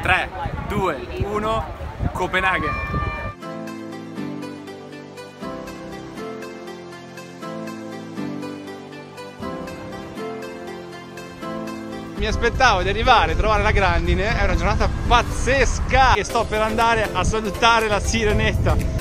3, 2, 1, Copenaghen. Mi aspettavo di arrivare, trovare la grandine, è una giornata pazzesca e sto per andare a salutare la Sirenetta.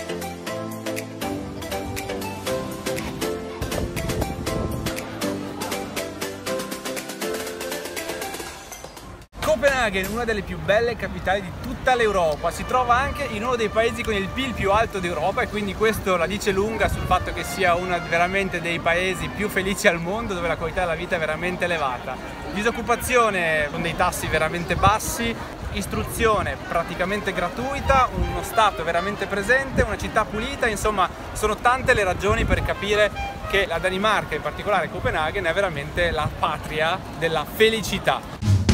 Copenaghen, una delle più belle capitali di tutta l'Europa, si trova anche in uno dei paesi con il PIL più alto d'Europa e quindi questo la dice lunga sul fatto che sia uno veramente dei paesi più felici al mondo, dove la qualità della vita è veramente elevata. Disoccupazione con dei tassi veramente bassi, istruzione praticamente gratuita, uno Stato veramente presente, una città pulita, insomma sono tante le ragioni per capire che la Danimarca, in particolare Copenaghen, è veramente la patria della felicità.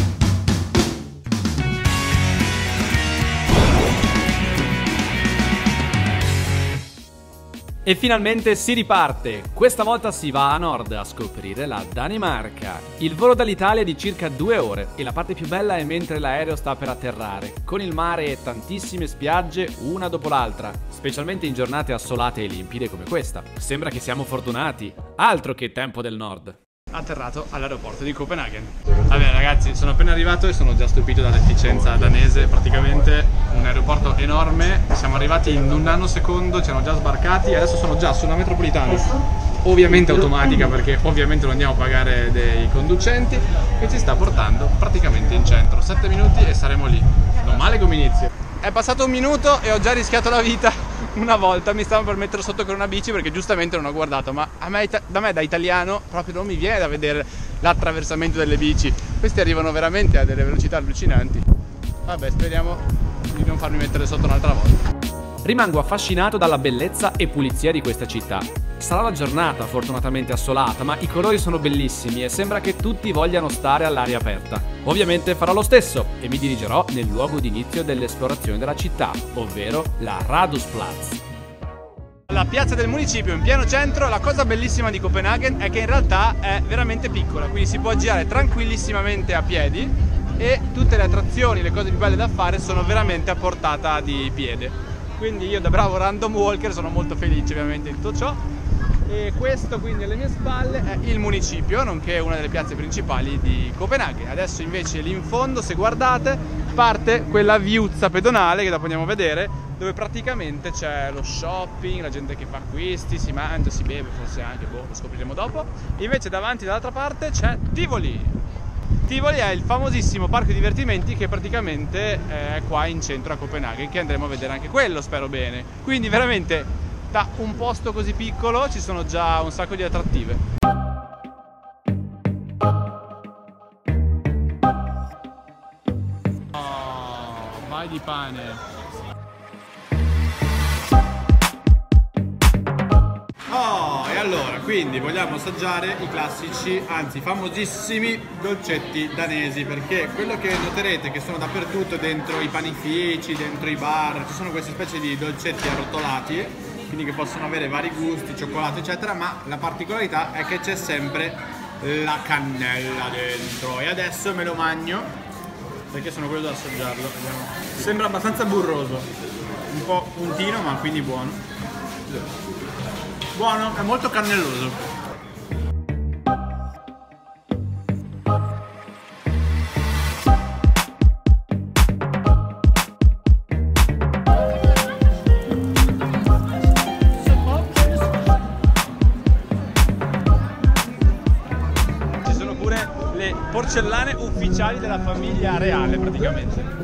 E finalmente si riparte! Questa volta si va a nord a scoprire la Danimarca. Il volo dall'Italia è di circa 2 ore e la parte più bella è mentre l'aereo sta per atterrare, con il mare e tantissime spiagge una dopo l'altra, specialmente in giornate assolate e limpide come questa. Sembra che siamo fortunati, altro che tempo del nord. Atterrato all'aeroporto di Copenaghen. Vabbè ragazzi, sono appena arrivato e sono già stupito dall'efficienza danese, praticamente un aeroporto enorme, siamo arrivati in un nanosecondo, ci hanno già sbarcati e adesso sono già su una metropolitana, ovviamente automatica perché ovviamente non andiamo a pagare dei conducenti, che ci sta portando praticamente in centro. 7 minuti e saremo lì, non male come inizio. È passato 1 minuto e ho già rischiato la vita. Una volta mi stavano per mettere sotto con una bici perché giustamente non ho guardato, ma da me da italiano proprio non mi viene da vedere l'attraversamento delle bici. Questi arrivano veramente a delle velocità allucinanti. Vabbè, speriamo di non farmi mettere sotto un'altra volta. Rimango affascinato dalla bellezza e pulizia di questa città. Sarà la giornata fortunatamente assolata, ma i colori sono bellissimi e sembra che tutti vogliano stare all'aria aperta. Ovviamente farò lo stesso e mi dirigerò nel luogo d'inizio dell'esplorazione della città, ovvero la Radusplatz. La piazza del municipio in pieno centro. La cosa bellissima di Copenaghen è che in realtà è veramente piccola, quindi si può girare tranquillissimamente a piedi e tutte le attrazioni, le cose più belle da fare sono veramente a portata di piede. Quindi io da bravo random walker sono molto felice ovviamente di tutto ciò. E questo quindi alle mie spalle è il municipio, nonché una delle piazze principali di Copenaghen. Adesso invece lì in fondo, se guardate, parte quella viuzza pedonale che dopo andiamo a vedere, dove praticamente c'è lo shopping, la gente che fa acquisti, si mangia, si beve, forse anche, boh, lo scopriremo dopo. Invece davanti dall'altra parte c'è Tivoli. Tivoli è il famosissimo parco divertimenti che praticamente è qua in centro a Copenaghen, che andremo a vedere anche quello, spero bene. Quindi veramente da un posto così piccolo ci sono già un sacco di attrattive. Oh, vai di pane! Oh, e allora, quindi vogliamo assaggiare i classici, anzi famosissimi dolcetti danesi, perché quello che noterete che sono dappertutto, dentro i panifici, dentro i bar, ci sono queste specie di dolcetti arrotolati, quindi che possono avere vari gusti, cioccolato eccetera, ma la particolarità è che c'è sempre la cannella dentro. E adesso me lo mangio, perché sono quello da assaggiarlo. Sembra abbastanza burroso, un po' puntino ma quindi buono. Buono, è molto cannelloso. Ci sono pure le porcellane ufficiali della famiglia reale praticamente.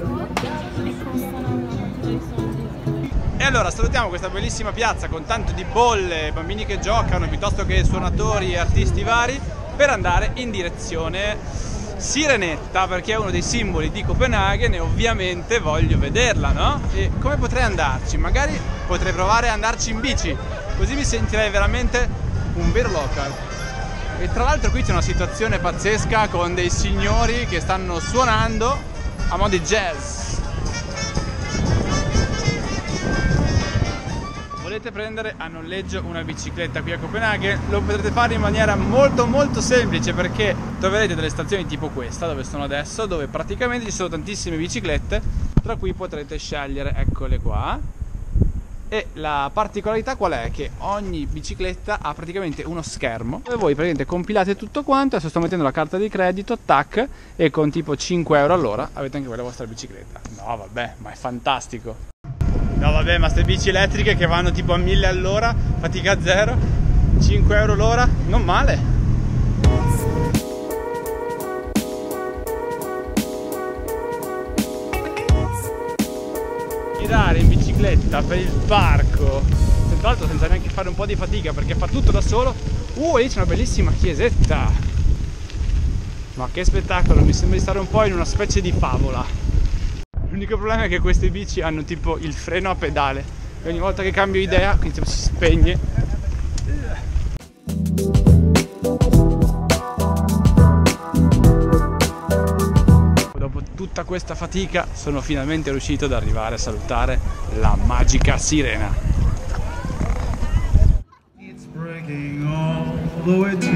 E allora salutiamo questa bellissima piazza con tanto di bolle, bambini che giocano, piuttosto che suonatori e artisti vari, per andare in direzione Sirenetta, perché è uno dei simboli di Copenaghen e ovviamente voglio vederla, no? E come potrei andarci? Magari potrei provare ad andarci in bici, così mi sentirei veramente un vero local. E tra l'altro qui c'è una situazione pazzesca con dei signori che stanno suonando a mo' di jazz. Volete prendere a noleggio una bicicletta qui a Copenaghen? Lo potrete fare in maniera molto semplice, perché troverete delle stazioni tipo questa dove sono adesso, dove praticamente ci sono tantissime biciclette, tra cui potrete scegliere, eccole qua. E la particolarità qual è? Che ogni bicicletta ha praticamente uno schermo dove voi praticamente compilate tutto quanto. Adesso sto mettendo la carta di credito, tac, e con tipo 5 euro all'ora avete anche voi la vostra bicicletta. No vabbè, ma è fantastico. No vabbè, ma queste bici elettriche che vanno tipo a 1000 all'ora, fatica zero, 5 euro l'ora, non male. Girare in bicicletta per il parco, tra l'altro senza neanche fare un po' di fatica, perché fa tutto da solo. Lì c'è una bellissima chiesetta. Ma che spettacolo, mi sembra di stare un po' in una specie di favola. L'unico problema è che queste bici hanno tipo il freno a pedale e ogni volta che cambio idea quindi si spegne. Dopo tutta questa fatica sono finalmente riuscito ad arrivare a salutare la magica sirena. It's breaking all the way to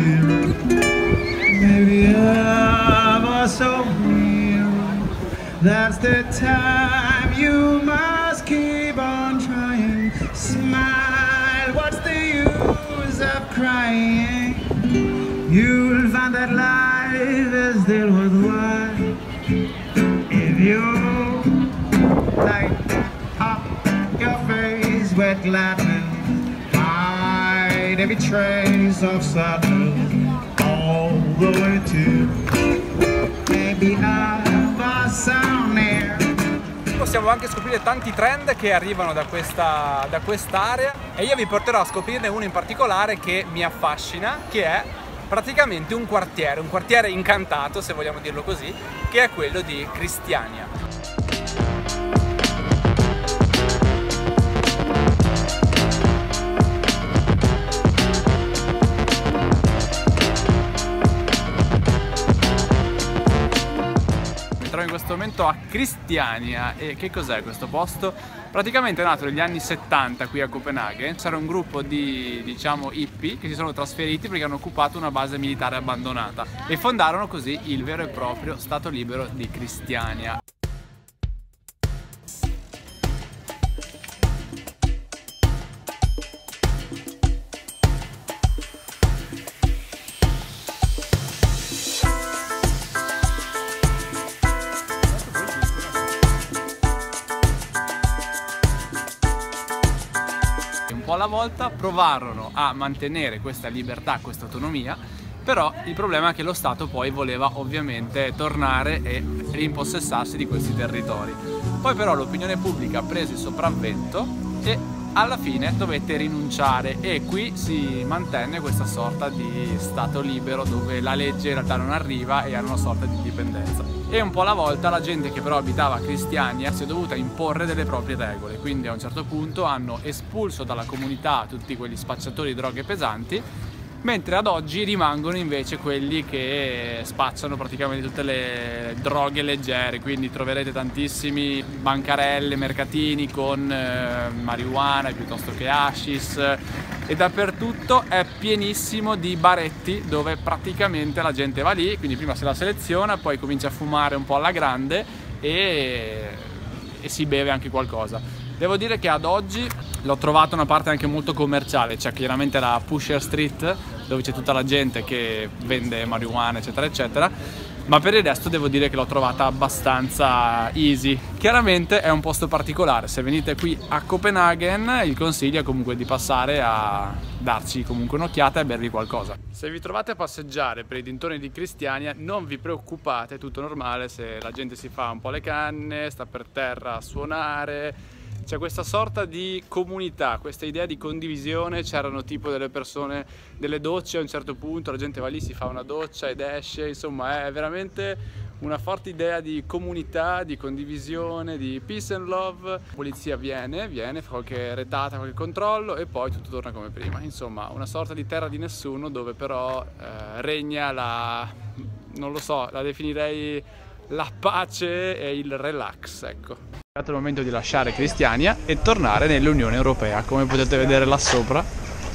maybe ever so near. That's the time you must keep on trying. Smile, what's the use of crying? You'll find that life is still worthwhile if you light up your face with gladness. Hide every trace of sadness all the way to maybe possiamo anche scoprire tanti trend che arrivano da quest'area, e io vi porterò a scoprirne uno in particolare che mi affascina, che è praticamente un quartiere incantato, se vogliamo dirlo così, che è quello di Christiania. In questo momento a Christiania. E che cos'è questo posto? Praticamente è nato negli anni 70 qui a Copenaghen. C'era un gruppo di, diciamo, hippie che si sono trasferiti perché hanno occupato una base militare abbandonata e fondarono così il vero e proprio Stato libero di Christiania. Alla volta provarono a mantenere questa libertà, questa autonomia, però il problema è che lo Stato poi voleva ovviamente tornare e rimpossessarsi di questi territori. Poi però l'opinione pubblica prese il sopravvento e alla fine dovette rinunciare, e qui si mantenne questa sorta di Stato libero dove la legge in realtà non arriva e hanno una sorta di indipendenza. E un po' alla volta la gente che però abitava a Christiania si è dovuta imporre delle proprie regole, quindi a un certo punto hanno espulso dalla comunità tutti quegli spacciatori di droghe pesanti, mentre ad oggi rimangono invece quelli che spacciano praticamente tutte le droghe leggere, quindi troverete tantissimi bancarelle, mercatini con marijuana piuttosto che hashish, e dappertutto è pienissimo di baretti dove praticamente la gente va lì, quindi prima se la seleziona, poi comincia a fumare un po' alla grande e si beve anche qualcosa. Devo dire che ad oggi l'ho trovata una parte anche molto commerciale, c'è chiaramente la Pusher Street dove c'è tutta la gente che vende marijuana eccetera eccetera, ma per il resto devo dire che l'ho trovata abbastanza easy. Chiaramente è un posto particolare, se venite qui a Copenaghen il consiglio è comunque di passare a darci comunque un'occhiata e bervi qualcosa. Se vi trovate a passeggiare per i dintorni di Christiania non vi preoccupate, è tutto normale se la gente si fa un po' le canne, sta per terra a suonare. C'è questa sorta di comunità, questa idea di condivisione. C'erano tipo delle persone, delle docce a un certo punto, la gente va lì, si fa una doccia ed esce, insomma è veramente una forte idea di comunità, di condivisione, di peace and love. La polizia viene, fa qualche retata, qualche controllo e poi tutto torna come prima. Insomma una sorta di terra di nessuno dove però regna non lo so, la definirei la pace e il relax, ecco. È arrivato il momento di lasciare Cristiania e tornare nell'Unione Europea, come potete vedere là sopra.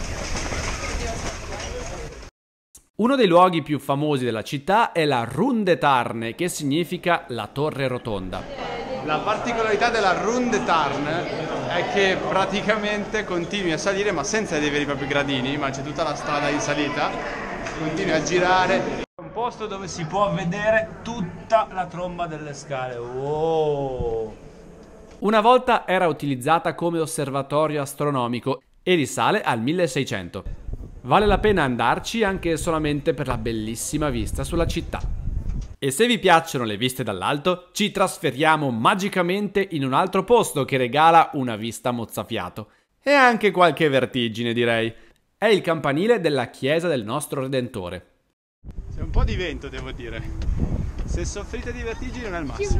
Uno dei luoghi più famosi della città è la Rundetarne, che significa la torre rotonda. La particolarità della Rundetarne è che praticamente continui a salire ma senza dei veri e propri gradini, ma c'è tutta la strada in salita, continui a girare. È un posto dove si può vedere tutta la tromba delle scale. Wow. Una volta era utilizzata come osservatorio astronomico e risale al 1600. Vale la pena andarci anche solamente per la bellissima vista sulla città. E se vi piacciono le viste dall'alto, ci trasferiamo magicamente in un altro posto che regala una vista mozzafiato. E anche qualche vertigine, direi. È il campanile della chiesa del nostro Redentore. C'è un po' di vento, devo dire. Se soffrite di vertigini non è il massimo.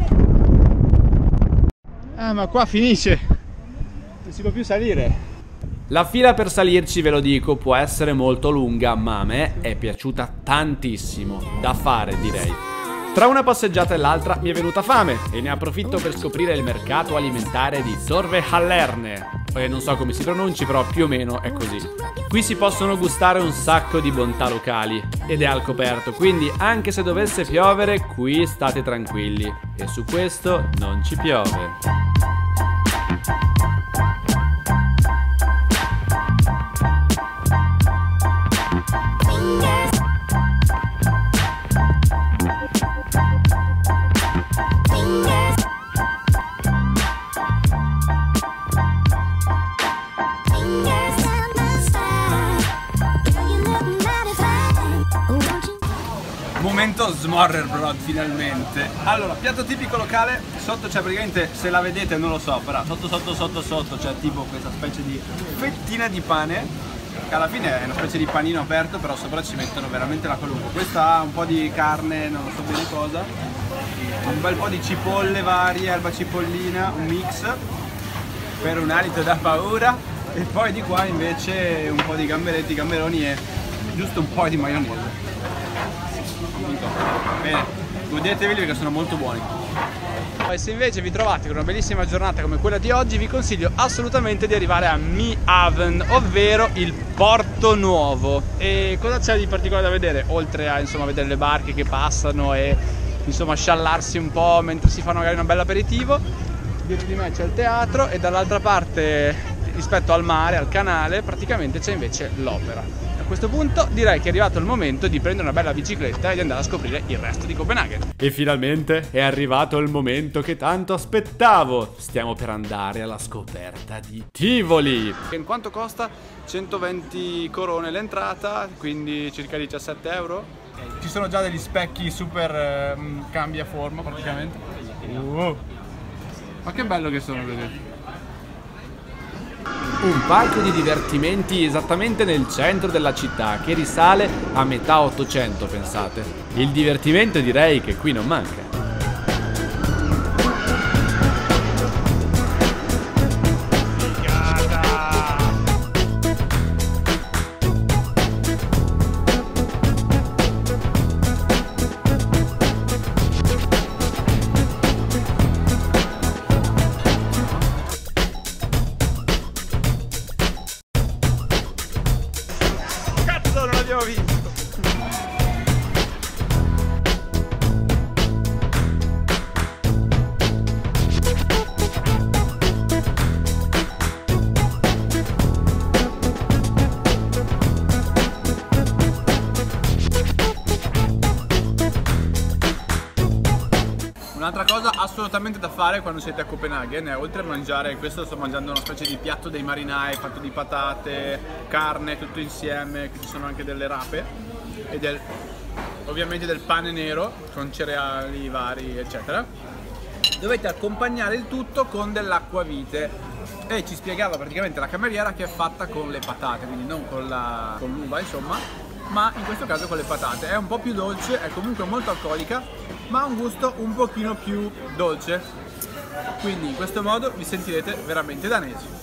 Ah, ma qua finisce. Non si può più salire. La fila per salirci, ve lo dico, può essere molto lunga, ma a me è piaciuta tantissimo. Da fare, direi. Tra una passeggiata e l'altra mi è venuta fame e ne approfitto per scoprire il mercato alimentare di Torvehallerne. Non so come si pronunci, però più o meno è così. Qui si possono gustare un sacco di bontà locali ed è al coperto, quindi anche se dovesse piovere, qui state tranquilli. E su questo non ci piove. Momento Smorrebrød finalmente. Allora, piatto tipico locale, sotto c'è praticamente, se la vedete non lo so, però sotto c'è tipo questa specie di fettina di pane, che alla fine è una specie di panino aperto, però sopra ci mettono veramente la qualunque. Questa ha un po' di carne, non so bene cosa, un bel po' di cipolle varie, alba cipollina, un mix per un alito da paura, e poi di qua invece un po' di gamberetti, gamberoni e giusto un po' di maionese. Bene, godeteveli perché sono molto buoni. E se invece vi trovate con una bellissima giornata come quella di oggi, vi consiglio assolutamente di arrivare a Myhavn, ovvero il Porto Nuovo. E cosa c'è di particolare da vedere? Oltre a insomma vedere le barche che passano e insomma sciallarsi un po' mentre si fa magari un bel aperitivo, dietro di me c'è il teatro e dall'altra parte, rispetto al mare, al canale, praticamente c'è invece l'opera. A questo punto direi che è arrivato il momento di prendere una bella bicicletta e di andare a scoprire il resto di Copenaghen. E finalmente è arrivato il momento che tanto aspettavo. Stiamo per andare alla scoperta di Tivoli. In quanto costa? 120 corone l'entrata, quindi circa 17 euro. Ci sono già degli specchi super cambia forma praticamente. Ma che bello che sono, vedete? Un parco di divertimenti esattamente nel centro della città che risale a metà 800, pensate. Il divertimento direi che qui non manca. Non l'abbiamo visto. Un'altra cosa assolutamente da fare quando siete a Copenaghen è, oltre a mangiare, questo sto mangiando una specie di piatto dei marinai fatto di patate, carne, tutto insieme, che ci sono anche delle rape e ovviamente del pane nero con cereali vari eccetera. Dovete accompagnare il tutto con dell'acquavite e ci spiegava praticamente la cameriera che è fatta con le patate, quindi non con l'uva insomma, ma in questo caso con le patate. È un po' più dolce, è comunque molto alcolica, ma ha un gusto un pochino più dolce, quindi in questo modo vi sentirete veramente danesi.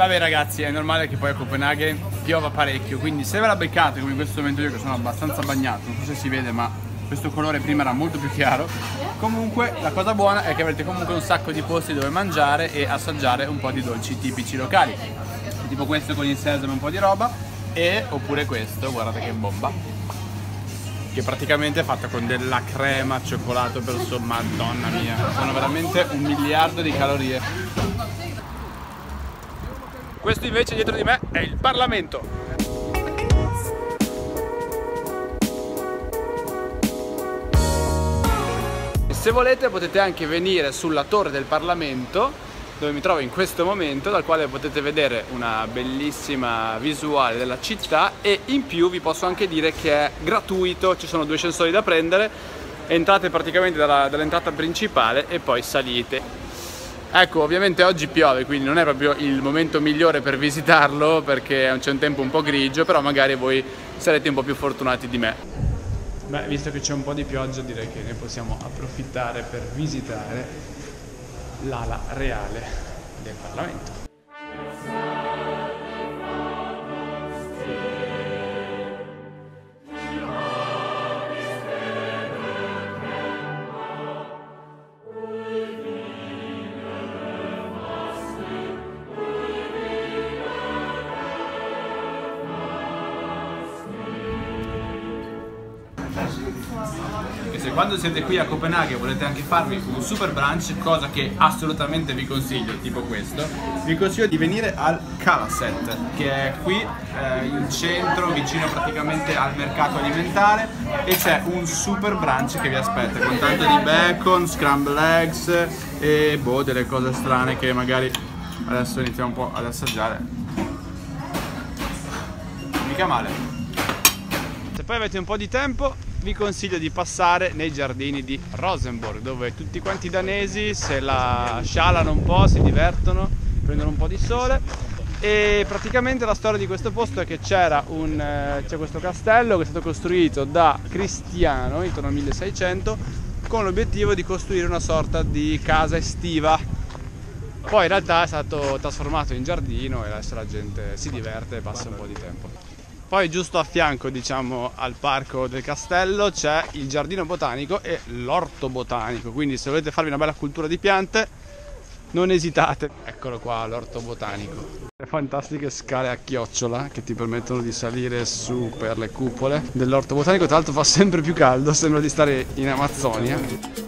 Vabbè ragazzi, è normale che poi a Copenaghen piova parecchio, quindi se ve la beccate come in questo momento io che sono abbastanza bagnato, non so se si vede ma questo colore prima era molto più chiaro, comunque la cosa buona è che avrete comunque un sacco di posti dove mangiare e assaggiare un po' di dolci tipici locali, tipo questo con il sesame e un po' di roba, e oppure questo, guardate che bomba, che praticamente è fatta con della crema, cioccolato per su, madonna mia, sono veramente 1 miliardo di calorie. Questo invece dietro di me è il Parlamento. E se volete potete anche venire sulla torre del Parlamento, dove mi trovo in questo momento, dal quale potete vedere una bellissima visuale della città, e in più vi posso anche dire che è gratuito, ci sono 2 ascensori da prendere, entrate praticamente dall'entrata principale e poi salite. Ecco, ovviamente oggi piove, quindi non è proprio il momento migliore per visitarlo perché c'è un tempo un po' grigio, però magari voi sarete un po' più fortunati di me. Beh, visto che c'è un po' di pioggia direi che ne possiamo approfittare per visitare l'ala reale del Parlamento. E se quando siete qui a Copenaghen volete anche farvi un super brunch, cosa che assolutamente vi consiglio, tipo questo, vi consiglio di venire al Kalaset, che è qui in centro, vicino praticamente al mercato alimentare, e c'è un super brunch che vi aspetta con tanto di bacon, scrambled eggs e boh, delle cose strane che magari adesso iniziamo un po' ad assaggiare. Mica male. Se poi avete un po' di tempo vi consiglio di passare nei giardini di Rosenborg, dove tutti quanti danesi se la scialano un po', si divertono, prendono un po' di sole. E praticamente la storia di questo posto è che c'è questo castello che è stato costruito da Cristiano intorno al 1600 con l'obiettivo di costruire una sorta di casa estiva. Poi in realtà è stato trasformato in giardino e adesso la gente si diverte e passa un po' di tempo. Poi giusto a fianco, diciamo, al parco del castello c'è il giardino botanico e l'orto botanico, quindi se volete farvi una bella cultura di piante non esitate. Eccolo qua l'orto botanico. Le fantastiche scale a chiocciola che ti permettono di salire su per le cupole dell'orto botanico, tra l'altro fa sempre più caldo, sembra di stare in Amazzonia.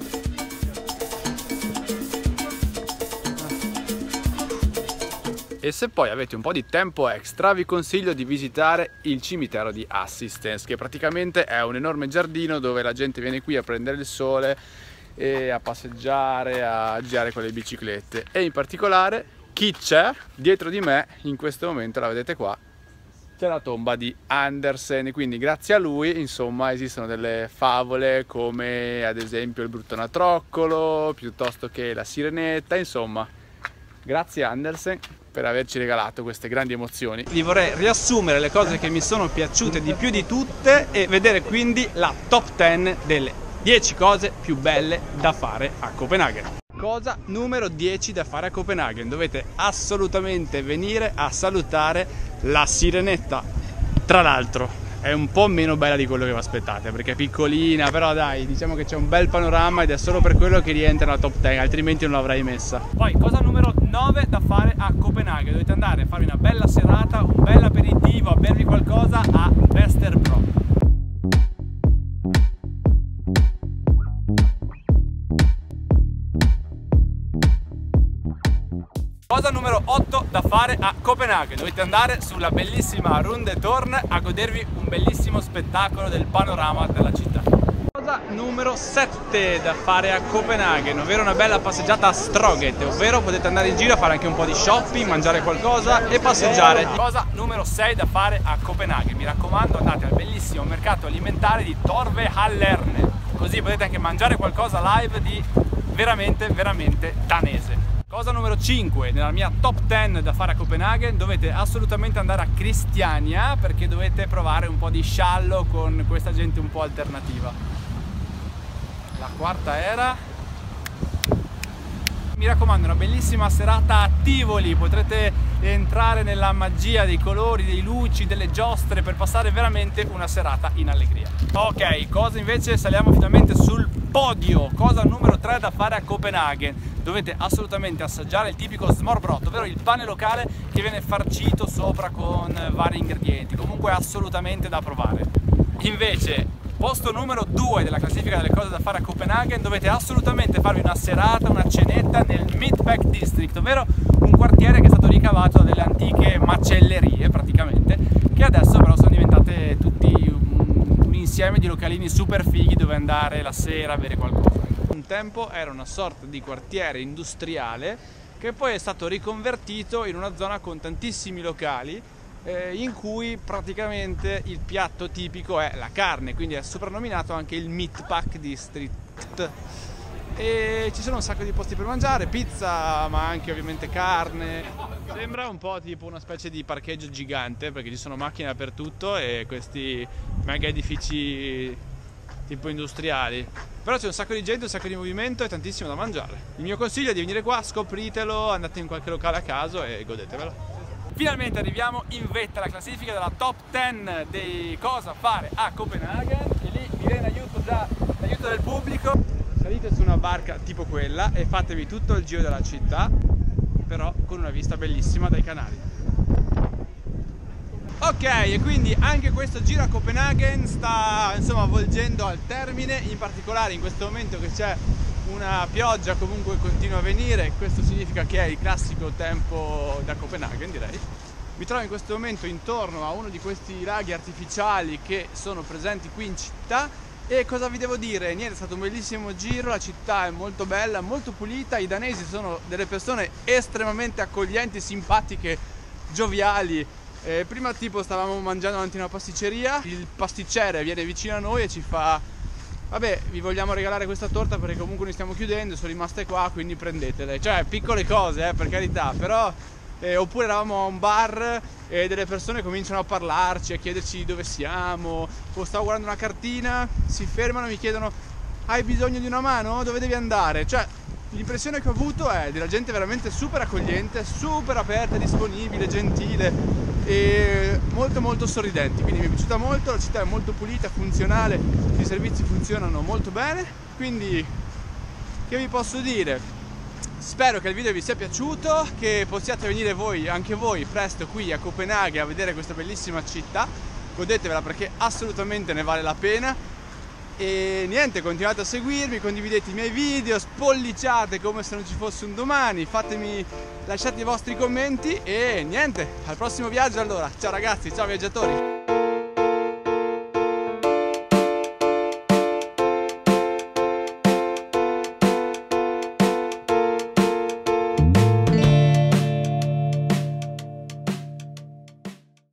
E se poi avete un po' di tempo extra vi consiglio di visitare il cimitero di Assistens, che praticamente è un enorme giardino dove la gente viene qui a prendere il sole e a passeggiare, a girare con le biciclette. E in particolare chi c'è dietro di me in questo momento, la vedete qua, c'è la tomba di Andersen, quindi grazie a lui insomma esistono delle favole come ad esempio il Bruttonatroccolo piuttosto che la Sirenetta, insomma grazie a Andersen per averci regalato queste grandi emozioni. Vi vorrei riassumere le cose che mi sono piaciute di più di tutte e vedere quindi la top 10 delle 10 cose più belle da fare a Copenaghen. Cosa numero 10 da fare a Copenaghen: dovete assolutamente venire a salutare la Sirenetta. Tra l'altro è un po' meno bella di quello che vi aspettate perché è piccolina, però dai, diciamo che c'è un bel panorama ed è solo per quello che rientra nella top 10, altrimenti non l'avrei messa. Poi cosa numero 9 da fare a Copenaghen: dovete andare a farvi una bella serata, un bel aperitivo, a bervi qualcosa a Vesterbro. Cosa numero 8 da fare a Copenaghen: dovete andare sulla bellissima Rundetårn a godervi un bellissimo spettacolo del panorama della città. Cosa numero 7 da fare a Copenaghen, ovvero una bella passeggiata a Stroget, ovvero potete andare in giro a fare anche un po' di shopping, mangiare qualcosa e passeggiare. Cosa numero 6 da fare a Copenaghen: mi raccomando, andate al bellissimo mercato alimentare di Torvehallerne, così potete anche mangiare qualcosa live di veramente danese. Cosa numero 5 nella mia top 10 da fare a Copenaghen: dovete assolutamente andare a Christiania perché dovete provare un po' di sciallo con questa gente un po' alternativa. La quarta era, mi raccomando, una bellissima serata a Tivoli, potrete entrare nella magia dei colori, dei luci, delle giostre per passare veramente una serata in allegria. Ok, cosa invece saliamo finalmente sul podio, cosa numero 3 da fare a Copenaghen. Dovete assolutamente assaggiare il tipico smørrebrød, ovvero il pane locale che viene farcito sopra con vari ingredienti, comunque assolutamente da provare. Invece, posto numero 2 della classifica delle cose da fare a Copenaghen, dovete assolutamente farvi una serata, una cenetta nel Midtpark District, ovvero un quartiere che è stato ricavato da delle antiche macellerie praticamente, che adesso però sono diventate tutti un insieme di localini super fighi dove andare la sera a bere qualcosa. Un tempo era una sorta di quartiere industriale che poi è stato riconvertito in una zona con tantissimi locali in cui praticamente il piatto tipico è la carne, quindi è soprannominato anche il Midtpark District. E ci sono un sacco di posti per mangiare, pizza ma anche ovviamente carne. Sembra un po' tipo una specie di parcheggio gigante perché ci sono macchine dappertutto e questi mega edifici tipo industriali, però c'è un sacco di gente, un sacco di movimento e tantissimo da mangiare. Il mio consiglio è di venire qua, scopritelo, andate in qualche locale a caso e godetevelo. Finalmente arriviamo in vetta alla classifica della top 10 di cosa fare a Copenaghen e lì vi viene l'aiuto del pubblico. Salite su una barca tipo quella e fatevi tutto il giro della città, però con una vista bellissima dai canali. Ok, e quindi anche questo giro a Copenaghen sta insomma volgendo al termine, in particolare in questo momento che c'è una pioggia comunque continua a venire, questo significa che è il classico tempo da Copenaghen, direi. Mi trovo in questo momento intorno a uno di questi laghi artificiali che sono presenti qui in città e cosa vi devo dire? Niente, è stato un bellissimo giro, la città è molto bella, molto pulita, i danesi sono delle persone estremamente accoglienti, simpatiche, gioviali. Prima tipo stavamo mangiando davanti a una pasticceria, il pasticcere viene vicino a noi e ci fa: vabbè, vi vogliamo regalare questa torta perché comunque noi stiamo chiudendo, sono rimaste qua, quindi prendetele. Cioè, piccole cose, per carità, però oppure eravamo a un bar e delle persone cominciano a parlarci, a chiederci dove siamo, o stavo guardando una cartina, si fermano e mi chiedono: hai bisogno di una mano? Dove devi andare? Cioè, l'impressione che ho avuto è della gente veramente super accogliente, super aperta, disponibile, gentile e molto molto sorridenti, quindi mi è piaciuta molto, la città è molto pulita, funzionale, i servizi funzionano molto bene, quindi che vi posso dire? Spero che il video vi sia piaciuto, che possiate venire voi, anche voi, presto qui a Copenaghen a vedere questa bellissima città, godetevela perché assolutamente ne vale la pena. E niente, continuate a seguirmi, condividete i miei video, spolliciate come se non ci fosse un domani, lasciate i vostri commenti e niente, al prossimo viaggio allora. Ciao ragazzi, ciao viaggiatori!